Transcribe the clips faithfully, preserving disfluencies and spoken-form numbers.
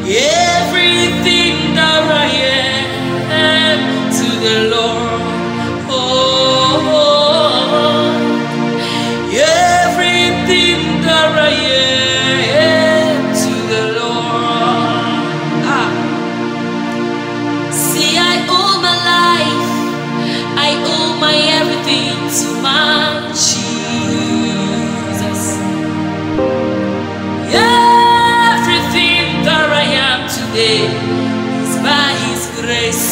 Everything that I am to the Lord. Oh, everything that I am to the Lord. Ah. See, I owe my life, I owe my everything to my Jesus. Everything that I am today is by His grace.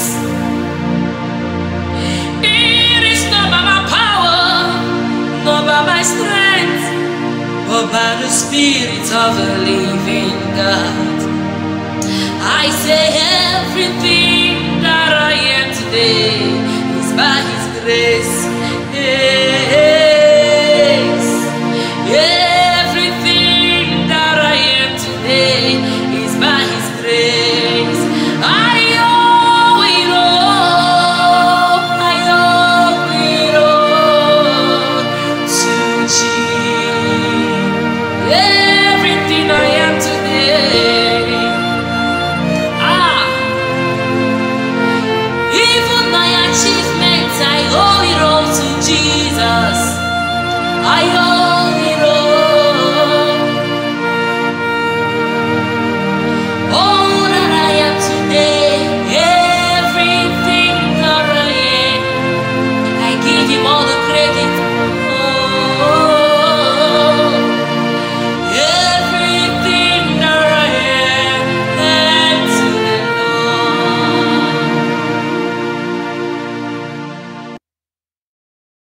It is not by my power, not by my strength, but by the Spirit of the living God. I say everything that I am today is by His grace. Yes. Everything that I am today is by His grace. I owe it all, I owe it all to Jesus. Everything I am today, ah, even my achievements, I owe it all to Jesus. I owe